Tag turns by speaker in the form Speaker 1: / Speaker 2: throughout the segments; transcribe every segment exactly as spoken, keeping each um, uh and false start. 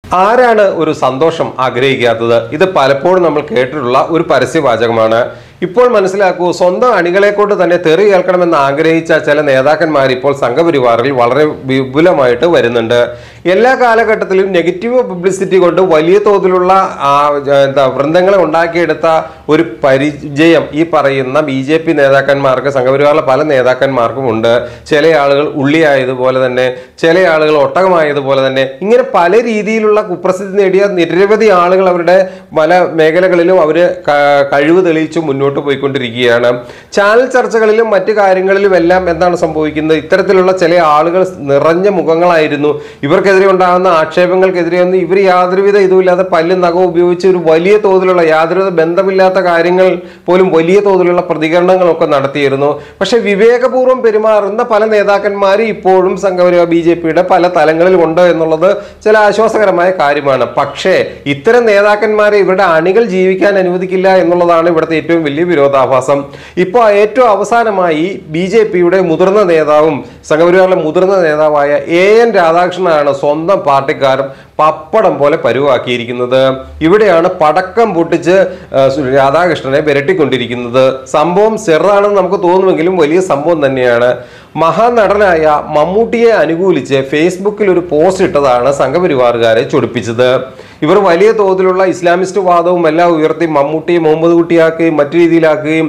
Speaker 1: ആരാണ് ഒരു സന്തോഷം ആഗ്രഹിക്കാത്തത്? ഇത് പലപ്പോഴും നമ്മൾ കേട്ടിട്ടുള്ള ഒരു പരസ്യവാചകമാണ്. ഇപ്പോൾ മനസ്സിലാക്കൂ, സ്വന്തം അണികളെ കൊണ്ട് തന്നെ തെറി കേൾക്കണമെന്ന് ആഗ്രഹിച്ച ചില നേതാക്കന്മാർ ഇപ്പോൾ സംഘപരിവാറിൽ വളരെ വിപുലമായിട്ട് വരുന്നുണ്ട്. എല്ലാ കാലഘട്ടത്തിലും നെഗറ്റീവ് പബ്ലിസിറ്റി കൊണ്ട് വലിയ തോതിലുള്ള എന്താ വൃന്ദങ്ങളെ ഉണ്ടാക്കിയെടുത്ത ഒരു പരിചയം ഈ പറയുന്ന ബി ജെ പി നേതാക്കന്മാർക്ക്, സംഘപരിവാറിലെ പല നേതാക്കന്മാർക്കും ഉണ്ട്. ചില ആളുകൾ ഉള്ളിയായതുപോലെ തന്നെ, ചില ആളുകൾ ഒട്ടകമായതുപോലെ തന്നെ, ഇങ്ങനെ പല രീതിയിലുള്ള കുപ്രസിദ്ധി നേടിയ നിരവധി ആളുകൾ അവരുടെ പല മേഖലകളിലും അവർ കഴിവ് തെളിയിച്ചു മുന്നോട്ട് പോയിക്കൊണ്ടിരിക്കുകയാണ്. ചാനൽ ചർച്ചകളിലും മറ്റു കാര്യങ്ങളിലും എല്ലാം എന്താണ് സംഭവിക്കുന്നത്? ഇത്തരത്തിലുള്ള ചില ആളുകൾ നിറഞ്ഞ മുഖങ്ങളായിരുന്നു. ഇവർക്കെതിരെ ഉണ്ടാകുന്ന ആക്ഷേപങ്ങൾക്കെതിരെ ഒന്നും ഇവർ യാതൊരുവിധ ഇതുമില്ലാതെ പല്ലും നഖവും ഉപയോഗിച്ച് ഒരു വലിയ തോതിലുള്ള യാതൊരു ബന്ധമില്ലാത്ത കാര്യങ്ങൾ പോലും വലിയ തോതിലുള്ള പ്രതികരണങ്ങളൊക്കെ നടത്തിയിരുന്നു. പക്ഷെ വിവേകപൂർവ്വം പെരുമാറുന്ന പല നേതാക്കന്മാർ ഇപ്പോഴും സംഘപരിവാർ ബി ജെ പിയുടെ പല തലങ്ങളിലും ഉണ്ട് എന്നുള്ളത് ചില ആശ്വാസകരമായ കാര്യമാണ്. പക്ഷേ ഇത്തരം നേതാക്കന്മാരെ ഇവരുടെ അണികൾ ജീവിക്കാൻ അനുവദിക്കില്ല എന്നുള്ളതാണ് ഇവിടുത്തെ ഏറ്റവും വലിയ വിരോധാഭാസം. ഇപ്പോൾ ഏറ്റവും അവസാനമായി ബി ജെ പിയുടെ മുതിർന്ന നേതാവും സംഘപരിവാറിലെ മുതിർന്ന നേതാവായ എ എൻ രാധാകൃഷ്ണനാണ് സ്വന്തം പാർട്ടിക്കാർ പപ്പടം പോലെ പരുവാക്കിയിരിക്കുന്നത്. ഇവിടെയാണ് പടക്കം പൊട്ടിച്ച് രാധാകൃഷ്ണനെ വിരട്ടിക്കൊണ്ടിരിക്കുന്നത്. സംഭവം ചെറുതാണെന്ന് നമുക്ക് തോന്നുമെങ്കിലും വലിയ സംഭവം തന്നെയാണ്. മഹാനടനായ മമ്മൂട്ടിയെ അനുകൂലിച്ച് ഫേസ്ബുക്കിൽ ഒരു പോസ്റ്റ് ഇട്ടതാണ് സംഘപരിവാറുകാരെ ചൊടിപ്പിച്ചത്. ഇവർ വലിയ തോതിലുള്ള ഇസ്ലാമിസ്റ്റ് വാദവും എല്ലാം ഉയർത്തി മമ്മൂട്ടിയെ മുഹമ്മദ് കുട്ടിയാക്കുകയും മറ്റു രീതിയിലാക്കുകയും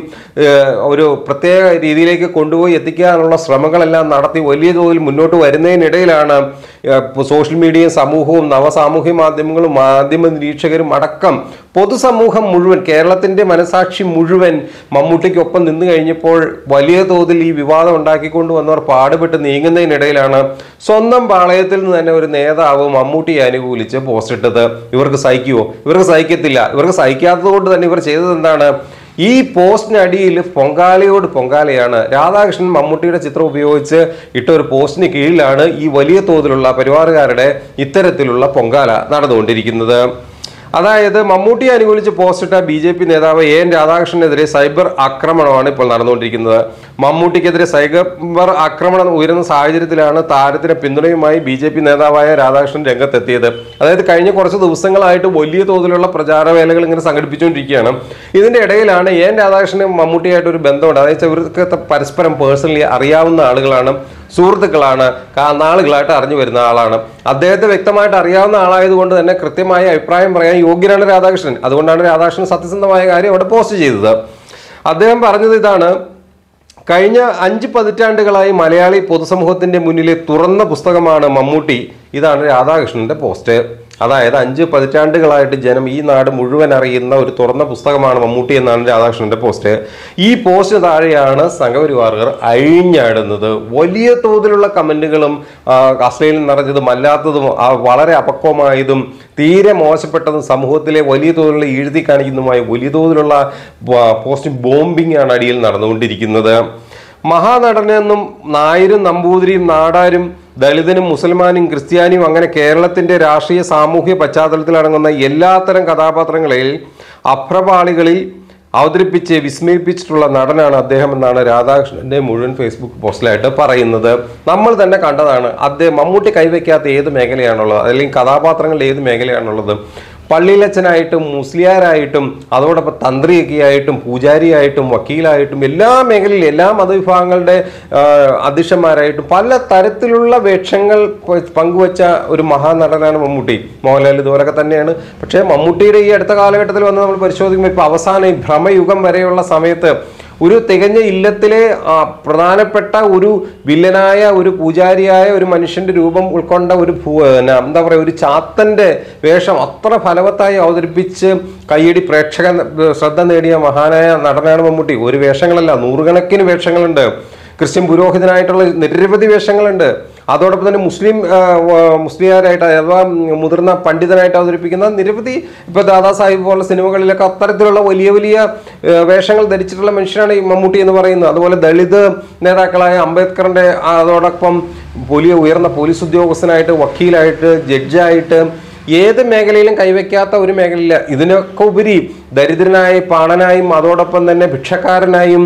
Speaker 1: ഒരു പ്രത്യേക രീതിയിലേക്ക് കൊണ്ടുപോയി എത്തിക്കാനുള്ള ശ്രമങ്ങളെല്ലാം നടത്തി വലിയ തോതിൽ മുന്നോട്ട് വരുന്നതിനിടയിലാണ് സോഷ്യൽ മീഡിയയും സമൂഹവും നവസാമൂഹ്യ മാധ്യമങ്ങളും മാധ്യമ നിരീക്ഷകരും അടക്കം പൊതുസമൂഹം മുഴുവൻ, കേരളത്തിന്റെ മനസാക്ഷി മുഴുവൻ മമ്മൂട്ടിക്കൊപ്പം നിന്ന് കഴിഞ്ഞപ്പോൾ വലിയ തോതിൽ ഈ വിവാദം ഉണ്ടാക്കിക്കൊണ്ട് വന്നവർ പാടുപെട്ട് നീങ്ങുന്നതിനിടയിലാണ് സ്വന്തം പാളയത്തിൽ നിന്ന് തന്നെ ഒരു നേതാവ് മമ്മൂട്ടിയെ അനുകൂലിച്ച് പോസ്റ്റ് ഇട്ടത്. ഇവർക്ക് സഹിക്കുമോ? ഇവർക്ക് സഹിക്കത്തില്ല. ഇവർക്ക് സഹിക്കാത്തത് കൊണ്ട് തന്നെ ഇവർ ചെയ്തത് എന്താണ്? ഈ പോസ്റ്റിനടിയിൽ പൊങ്കാലയോട് പൊങ്കാലയാണ്. രാധാകൃഷ്ണൻ മമ്മൂട്ടിയുടെ ചിത്രം ഉപയോഗിച്ച് ഇട്ട ഒരു പോസ്റ്റിന് കീഴിലാണ് ഈ വലിയ തോതിലുള്ള പരിവാറുകാരുടെ ഇത്തരത്തിലുള്ള പൊങ്കാല നടന്നുകൊണ്ടിരിക്കുന്നത്. അതായത് മമ്മൂട്ടിയെ അനുകൂലിച്ച് പോസ്റ്റിട്ട ബി ജെ പി നേതാവ് എ എൻ രാധാകൃഷ്ണനെതിരെ സൈബർ ആക്രമണമാണ് ഇപ്പോൾ നടന്നുകൊണ്ടിരിക്കുന്നത്. മമ്മൂട്ടിക്കെതിരെ സൈബർ ആക്രമണം ഉയരുന്ന സാഹചര്യത്തിലാണ് താരത്തിന് പിന്തുണയുമായി ബി ജെ പി നേതാവായ രാധാകൃഷ്ണൻ രംഗത്തെത്തിയത്. അതായത് കഴിഞ്ഞ കുറച്ച് ദിവസങ്ങളായിട്ട് വലിയ തോതിലുള്ള പ്രചാരവേലകൾ ഇങ്ങനെ സംഘടിപ്പിച്ചുകൊണ്ടിരിക്കുകയാണ്. ഇതിന്റെ ഇടയിലാണ് എ എൻ രാധാകൃഷ്ണനും മമ്മൂട്ടിയായിട്ട് ഒരു ബന്ധമുണ്ട്. അതായത് ഇവർക്ക് പരസ്പരം പേഴ്സണലി അറിയാവുന്ന ആളുകളാണ്, സുഹൃത്തുക്കളാണ്, നാളുകളായിട്ട് അറിഞ്ഞു വരുന്ന ആളാണ്. അദ്ദേഹത്തെ വ്യക്തമായിട്ട് അറിയാവുന്ന ആളായതുകൊണ്ട് തന്നെ കൃത്യമായ അഭിപ്രായം പറയാൻ യോഗ്യനാണ് രാധാകൃഷ്ണൻ. അതുകൊണ്ടാണ് രാധാകൃഷ്ണൻ സത്യസന്ധമായ കാര്യം അവിടെ പോസ്റ്റ് ചെയ്തത്. അദ്ദേഹം പറഞ്ഞത് ഇതാണ്: കഴിഞ്ഞ അഞ്ച് പതിറ്റാണ്ടുകളായി മലയാളി പൊതുസമൂഹത്തിന്റെ മുന്നിലെ തുറന്ന പുസ്തകമാണ് മമ്മൂട്ടി. ഇതാണ് രാധാകൃഷ്ണന്റെ പോസ്റ്റ്. അതായത് അഞ്ച് പതിറ്റാണ്ടുകളായിട്ട് ജനം, ഈ നാട് മുഴുവൻ അറിയുന്ന ഒരു തുറന്ന പുസ്തകമാണ് മമ്മൂട്ടി എന്നാണ് രാധാകൃഷ്ണന്റെ പോസ്റ്റ്. ഈ പോസ്റ്റിന് താഴെയാണ് സംഘപരിവാറുകാർ അഴിഞ്ഞാടുന്നത്. വലിയ തോതിലുള്ള കമന്റുകളും അശ്ലീലം നിറഞ്ഞതും അല്ലാത്തതും വളരെ അപക്വമായതും തീരെ മോശപ്പെട്ടതും സമൂഹത്തിലെ വലിയ തോതിലുള്ള എഴുതി കാണിക്കുന്നതുമായ വലിയ തോതിലുള്ള പോസ്റ്റ് ബോംബിംഗ് ആണ് അടിയിൽ നടന്നുകൊണ്ടിരിക്കുന്നത്. മഹാനടനെന്നും നായരും നമ്പൂതിരിയും നാടാരും ദളിതനും മുസൽമാനും ക്രിസ്ത്യാനിയും അങ്ങനെ കേരളത്തിന്റെ രാഷ്ട്രീയ സാമൂഹ്യ പശ്ചാത്തലത്തിൽ അടങ്ങുന്ന എല്ലാത്തരം കഥാപാത്രങ്ങളിൽ അപ്രപാളികളിൽ അവതരിപ്പിച്ച് വിസ്മയിപ്പിച്ചിട്ടുള്ള നടനാണ് അദ്ദേഹം എന്നാണ് രാധാകൃഷ്ണന്റെ മുഴുവൻ ഫേസ്ബുക്ക് പോസ്റ്റിലായിട്ട് പറയുന്നത്. നമ്മൾ തന്നെ കണ്ടതാണ്. അദ്ദേഹം മമ്മൂട്ടി കൈവയ്ക്കാത്ത ഏത് മേഖലയാണുള്ളത്, അല്ലെങ്കിൽ കഥാപാത്രങ്ങളുടെ ഏത് മേഖലയാണുള്ളത്? പള്ളിയിലച്ചനായിട്ടും മുസ്ലിയാരായിട്ടും അതോടൊപ്പം തന്ത്രിയൊക്കെയായിട്ടും പൂജാരിയായിട്ടും വക്കീലായിട്ടും എല്ലാ മേഖലയിലും എല്ലാ മതവിഭാഗങ്ങളുടെ അധ്യക്ഷന്മാരായിട്ടും പല തരത്തിലുള്ള വേഷങ്ങൾ പങ്കുവച്ച ഒരു മഹാനടനാണ് മമ്മൂട്ടി. മോഹൻലാൽ ഇതുപോലൊക്കെ തന്നെയാണ്. പക്ഷേ മമ്മൂട്ടിയുടെ ഈ അടുത്ത കാലഘട്ടത്തിൽ വന്ന് നമ്മൾ പരിശോധിക്കുമ്പോൾ ഇപ്പോൾ അവസാനം ഈ ഭ്രമയുഗം വരെയുള്ള സമയത്ത് ഒരു തികഞ്ഞ ഇല്ലത്തിലെ പ്രധാനപ്പെട്ട ഒരു വില്ലനായ ഒരു പൂജാരിയായ ഒരു മനുഷ്യന്റെ രൂപം ഉൾക്കൊണ്ട ഒരു എന്താ പറയുക ഒരു ചാത്തന്റെ വേഷം അത്ര ഫലവത്തായി അവതരിപ്പിച്ച് കയ്യടി പ്രേക്ഷക ശ്രദ്ധ നേടിയ മഹാനായ നടനാണ് മമ്മൂട്ടി. ഒരു വേഷങ്ങളല്ല, നൂറുകണക്കിന് വേഷങ്ങളുണ്ട്. ക്രിസ്ത്യൻ പുരോഹിതനായിട്ടുള്ള നിരവധി വേഷങ്ങളുണ്ട്. അതോടൊപ്പം തന്നെ മുസ്ലിം മുസ്ലിയാരായിട്ട് അഥവാ മുതിർന്ന പണ്ഡിതനായിട്ട് അവതരിപ്പിക്കുന്ന നിരവധി, ഇപ്പൊ ദാദാ സാഹിബ് പോലുള്ള സിനിമകളിലൊക്കെ അത്തരത്തിലുള്ള വലിയ വലിയ വേഷങ്ങൾ ധരിച്ചിട്ടുള്ള മനുഷ്യനാണ് ഈ മമ്മൂട്ടി എന്ന് പറയുന്നത്. അതുപോലെ ദളിത് നേതാക്കളായ അംബേദ്കറിന്റെ അതോടൊപ്പം വലിയ ഉയർന്ന പോലീസ് ഉദ്യോഗസ്ഥനായിട്ട്, വക്കീലായിട്ട്, ജഡ്ജായിട്ട്, ഏത് മേഖലയിലും കൈവയ്ക്കാത്ത ഒരു മേഖലയില്ല. ഇതിനൊക്കെ ഉപരി ദരിദ്രനായി പാണനായും അതോടൊപ്പം തന്നെ ഭിക്ഷക്കാരനായും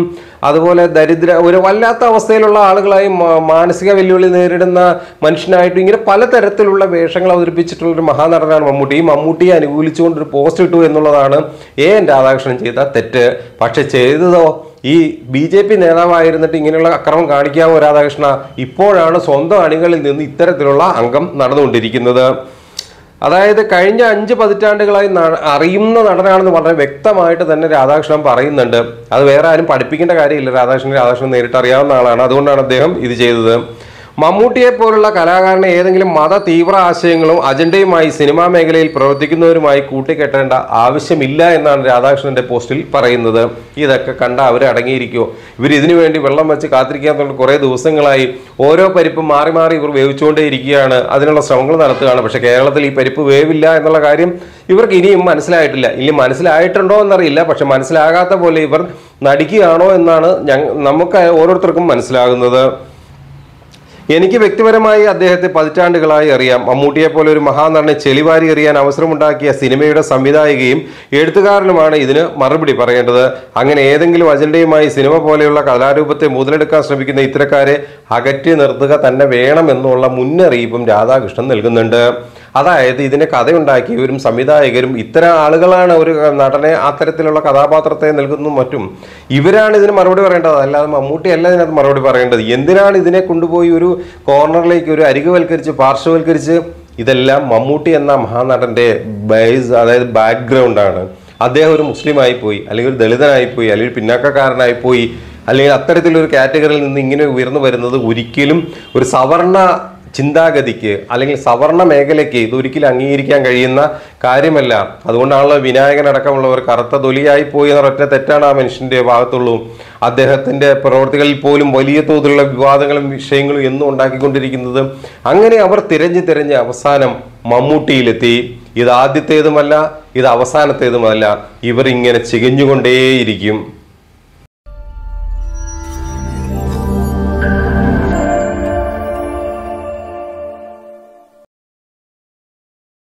Speaker 1: അതുപോലെ ദരിദ്ര ഒരു വല്ലാത്ത അവസ്ഥയിലുള്ള ആളുകളായി മാനസിക വെല്ലുവിളി നേരിടുന്ന മനുഷ്യനായിട്ടും ഇങ്ങനെ പലതരത്തിലുള്ള വേഷങ്ങൾ അവതരിപ്പിച്ചിട്ടുള്ള ഒരു മഹാനടനാണ് മമ്മൂട്ടി. ഈ മമ്മൂട്ടിയെ അനുകൂലിച്ചുകൊണ്ട് ഒരു പോസ്റ്റ് ഇട്ടു എന്നുള്ളതാണ് എ എൻ രാധാകൃഷ്ണൻ ചെയ്ത തെറ്റ്. പക്ഷെ ചെയ്തതോ ഈ ബി ജെ പി നേതാവായിരുന്നിട്ട് ഇങ്ങനെയുള്ള അക്രമം കാണിക്കാമോ രാധാകൃഷ്ണ? ഇപ്പോഴാണ് സ്വന്തം അണികളിൽ നിന്ന് ഇത്തരത്തിലുള്ള അംഗം നടന്നുകൊണ്ടിരിക്കുന്നത്. അതായത് കഴിഞ്ഞ അഞ്ച് പതിറ്റാണ്ടുകളായി അറിയുന്ന നടനാണെന്ന് വളരെ വ്യക്തമായിട്ട് തന്നെ രാധാകൃഷ്ണൻ പറയുന്നുണ്ട്. അത് വേറെ ആരും പഠിപ്പിക്കേണ്ട കാര്യമില്ല. രാധാകൃഷ്ണൻ രാധാകൃഷ്ണൻ നേരിട്ട് അറിയാവുന്ന ആളാണ്. അതുകൊണ്ടാണ് അദ്ദേഹം ഇത് ചെയ്തത്. മമ്മൂട്ടിയെ പോലുള്ള കലാകാരനെ ഏതെങ്കിലും മത തീവ്ര ആശയങ്ങളും അജണ്ടയുമായി സിനിമാ മേഖലയിൽ പ്രവർത്തിക്കുന്നവരുമായി കൂട്ടിക്കെട്ടേണ്ട ആവശ്യമില്ല എന്നാണ് രാധാകൃഷ്ണന്റെ പോസ്റ്റിൽ പറയുന്നത്. ഇതൊക്കെ കണ്ട അവർ അടങ്ങിയിരിക്കുമോ? ഇവർ ഇതിനു വേണ്ടി വെള്ളം വെച്ച് കാത്തിരിക്കാൻ തുടങ്ങി കുറേ ദിവസങ്ങളായി. ഓരോ പരിപ്പും മാറി മാറി ഇവർ വേവിച്ചുകൊണ്ടേ ഇരിക്കുകയാണ്, അതിനുള്ള ശ്രമങ്ങൾ നടത്തുകയാണ്. പക്ഷെ കേരളത്തിൽ ഈ പരിപ്പ് വേവില്ല എന്നുള്ള കാര്യം ഇവർക്ക് ഇനിയും മനസ്സിലായിട്ടില്ല. ഇനി മനസ്സിലായിട്ടുണ്ടോ എന്നറിയില്ല. പക്ഷെ മനസ്സിലാകാത്ത പോലെ ഇവർ നടിക്കുകയാണോ എന്നാണ് ഞങ്ങൾ നമുക്ക് ഓരോരുത്തർക്കും മനസ്സിലാകുന്നത്. എനിക്ക് വ്യക്തിപരമായി അദ്ദേഹത്തെ പതിറ്റാണ്ടുകളായി അറിയാം. മമ്മൂട്ടിയെ പോലെ ഒരു മഹാനടനെ ചെളിവാരി എറിയാൻ അവസരമുണ്ടാക്കിയ സിനിമയുടെ സംവിധായികയും എഴുത്തുകാരനുമാണ് ഇതിന് മറുപടി പറയേണ്ടത്. അങ്ങനെ ഏതെങ്കിലും അജണ്ടയുമായി സിനിമ പോലെയുള്ള കലാരൂപത്തെ മുതലെടുക്കാൻ ശ്രമിക്കുന്ന ഇത്തരക്കാരെ അകറ്റി നിർത്തുക തന്നെ വേണമെന്നുള്ള മുന്നറിയിപ്പും രാധാകൃഷ്ണൻ നൽകുന്നുണ്ട്. അതായത് ഇതിനെ കഥയുണ്ടാക്കിയവരും സംവിധായകരും ഇത്തരം ആളുകളാണ് ഒരു നടനെ അത്തരത്തിലുള്ള കഥാപാത്രത്തെ നൽകുന്നു മറ്റും. ഇവരാണ് ഇതിന് മറുപടി പറയേണ്ടത്, അല്ലാതെ മമ്മൂട്ടി അല്ല ഇതിനകത്ത് മറുപടി പറയേണ്ടത്. എന്തിനാണ് ഇതിനെ കൊണ്ടുപോയി ഒരു കോർണറിലേക്ക് ഒരു അരികുവൽക്കരിച്ച് പാർശ്വവൽക്കരിച്ച്? ഇതെല്ലാം മമ്മൂട്ടി എന്ന മഹാനടന്റെ ബേസ്, അതായത് ബാക്ക്ഗ്രൗണ്ടാണ്. അദ്ദേഹം ഒരു മുസ്ലിം ആയിപ്പോയി, അല്ലെങ്കിൽ ഒരു ദളിതനായിപ്പോയി, അല്ലെങ്കിൽ പിന്നാക്കക്കാരനായിപ്പോയി, അല്ലെങ്കിൽ അത്തരത്തിലൊരു കാറ്റഗറിയിൽ നിന്ന് ഇങ്ങനെ ഉയർന്നു വരുന്നത് ഒരിക്കലും ഒരു സവർണ ചിന്താഗതിക്ക് അല്ലെങ്കിൽ സവർണ മേഖലയ്ക്ക് ഇതൊരിക്കലും അംഗീകരിക്കാൻ കഴിയുന്ന കാര്യമല്ല. അതുകൊണ്ടാണല്ലോ വിനായകനടക്കമുള്ളവർ കറുത്ത തൊലിയായി പോയി എന്നൊരൊറ്റ തെറ്റാണ് ആ മനുഷ്യന്റെ ഭാഗത്തുള്ളൂ. അദ്ദേഹത്തിന്റെ പ്രവർത്തികളിൽ പോലും വലിയ തോതിലുള്ള വിവാദങ്ങളും വിഷയങ്ങളും എന്നും ഉണ്ടാക്കിക്കൊണ്ടിരിക്കുന്നത്. അങ്ങനെ അവർ തിരഞ്ഞ് തിരഞ്ഞ് അവസാനം മമ്മൂട്ടിയിലെത്തി. ഇത് ആദ്യത്തേതുമല്ല, ഇത് അവസാനത്തേതുമല്ല. ഇവർ ഇങ്ങനെ ചികഞ്ഞുകൊണ്ടേയിരിക്കും.